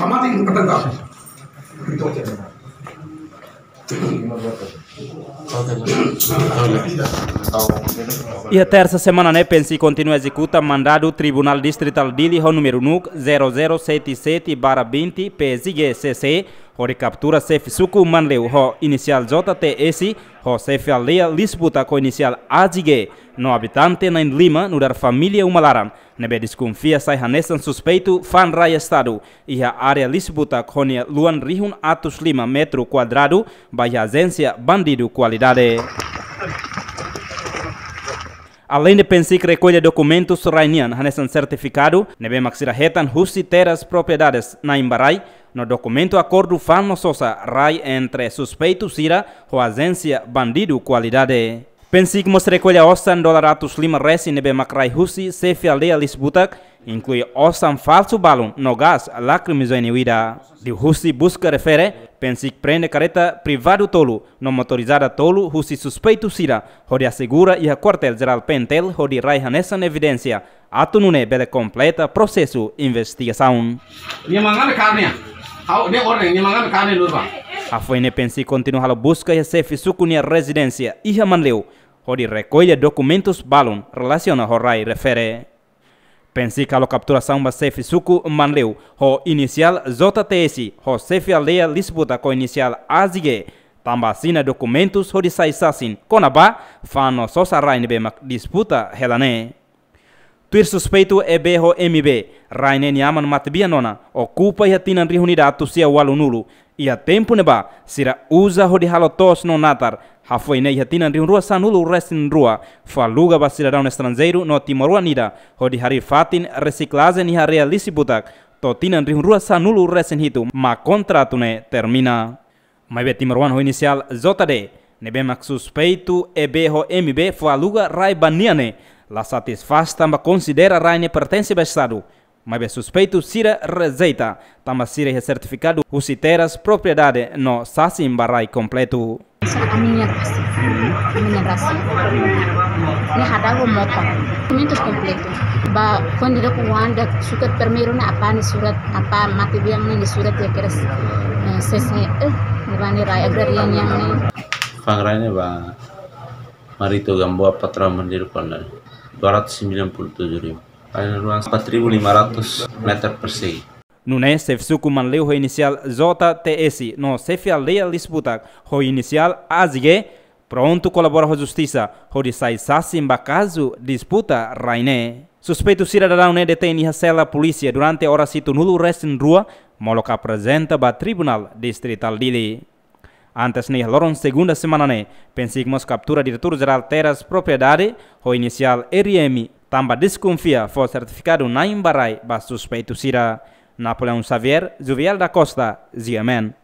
Amati tertangkap. E a terça semana, né, Pensi continua a executar mandado Tribunal Distrital Dili, número NUC 0077/20 PSG-CC, onde captura CF Suku Manleu, o inicial JTS, o CF Aldeia disputa com o inicial AZG, no habitante na Lima, no dar família Umalaran. Nebe desconfia sai hanesan suspeito fan raya estado e a área disputa com Luan Rihun Atus Lima metro quadrado, by agência Bandido Qualidade. Além de Pensi que recolhe documentos Rainian, hanesan certificado, nebe maxira retan husi teras propriedades na Imbarai, no documento acordo fan no sosa rai entre suspeito sira ou agência Bandido Qualidade. Pensi que mos recolhe osan $100 lima resi nebe macrai husi CF Aldeia Lisbutak, inclui osan falso balão no gás lacrimogêneo vida. De husi busca refere, Pensi que prende careta privado tolo, no motorizada tolo husi suspeito sira, onde assegura e a quartel-geral Pentel, onde rai hanesan evidência, ato nune bele completa processo investigação. A foi Pensi continua a busca e a CF Sucunia residência e a Manleu, onde recolhe documentos balon relaciona ao rai refere. Pensi que a capturação da CF Suku Manleu, o inicial JTS, o CF Aldeia disputa com o inicial AZG, também assina documentos onde sai sassin, com a ba, fano sosa rai nebe disputa helane. Tuir suspeito é BO MB, Raine Nyaman Matbianona, ocupa e atinan reunida atusia walu nulo, e a tempo neba, sira usa hodi halotos no natar, ha foi ne atinan reunrua sanulo restin rua, faluga ba cidadão estrangeiro no Timor Unida, hodi harir fatin reciclagem e area lisibutak, to tinan reunrua sanulo restin hitu, ma contrato ne termina. Mas be Timor One inicial JD, nebe mak suspeito é BO MB faluga rai baniane, la satisfaz também considera Raine pertence ao Estado, mas é suspeito sira rejeita, também sira certificado usiteras propriedade no Sassim Barai completo. A minha raça. Ni hada ho moto. Documentos completo. Ba quando eu anda surat primeiro na apa surat apa mati biang ni surat ya keras sesnya ni bani rai agrarian yang ni. Fangrane ba Marito Gamboa Patra Mandiri Pandai 297.000. Ada ruang 4.500 meter persegi. Nune CF Suku Manleu o inicial JTS, no CF Aldeia Lisbutak, o inicial AZG, pronto colabora com a justiça, o de sai sassim caso disputa Raine. Suspeito cidadão ne detém a cela polícia durante a hora situ nulo restin rua, moloca apresenta ba Tribunal Distrital Dili. Antes ne loron segunda semana ne, pensigmos captura diretor-geral teras propriedade, o inicial RM, tamba desconfia for certificado na Imbarai ba suspeito sira. Napoleão Xavier, Juviel da Costa, Ziamen.